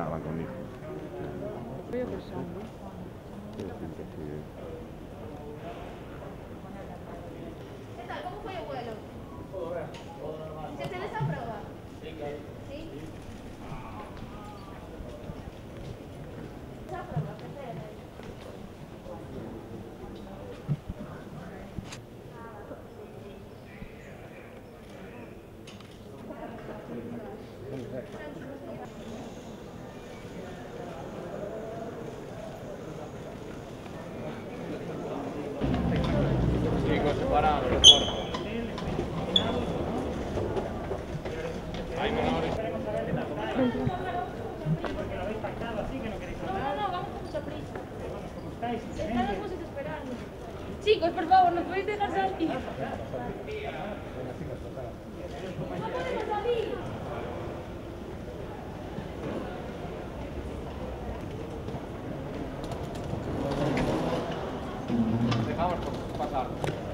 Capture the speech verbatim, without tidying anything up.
van conmigo. Veo que son, ¿no? Yo siempre sí. ¿Qué tal? ¿Cómo fue el vuelo? Todo bien, todo normal. ¿Se te desaprueba? Sí, claro. ¿Sí? Desaprueba, ¿qué te Chicos, separados, refuerzo. Hay menores. Porque lo habéis pactado así, que no queréis No, hablar. no, no, vamos con mucha prisa. ¿Cómo estáis? Están las cosas esperando. Chicos, por favor, ¿nos podéis dejar salir? No podemos salir. Dejamos pasar.